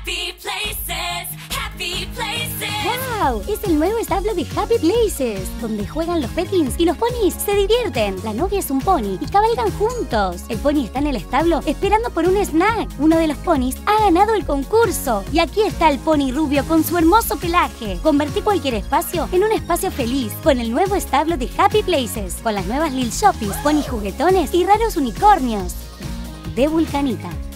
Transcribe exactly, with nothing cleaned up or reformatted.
Happy Places, Happy Places. ¡Wow! Es el nuevo establo de Happy Places, donde juegan los petins y los ponis se divierten. La novia es un pony y cabalgan juntos. El pony está en el establo esperando por un snack. Uno de los ponis ha ganado el concurso. Y aquí está el pony rubio con su hermoso pelaje. Convertí cualquier espacio en un espacio feliz con el nuevo establo de Happy Places, con las nuevas Lil Shoppies, ponis juguetones y raros unicornios. De Vulcanita.